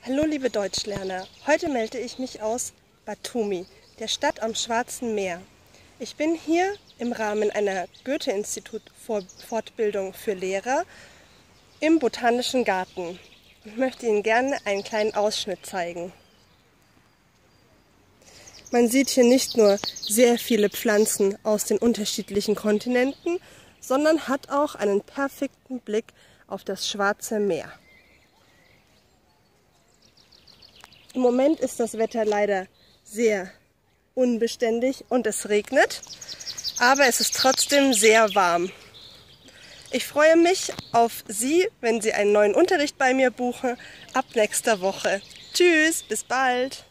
Hallo liebe Deutschlerner, heute melde ich mich aus Batumi, der Stadt am Schwarzen Meer. Ich bin hier im Rahmen einer Goethe-Institut-Fortbildung für Lehrer im Botanischen Garten und möchte Ihnen gerne einen kleinen Ausschnitt zeigen. Man sieht hier nicht nur sehr viele Pflanzen aus den unterschiedlichen Kontinenten, sondern hat auch einen perfekten Blick auf das Schwarze Meer. Im Moment ist das Wetter leider sehr unbeständig und es regnet, aber es ist trotzdem sehr warm. Ich freue mich auf Sie, wenn Sie einen neuen Unterricht bei mir buchen, ab nächster Woche. Tschüss, bis bald!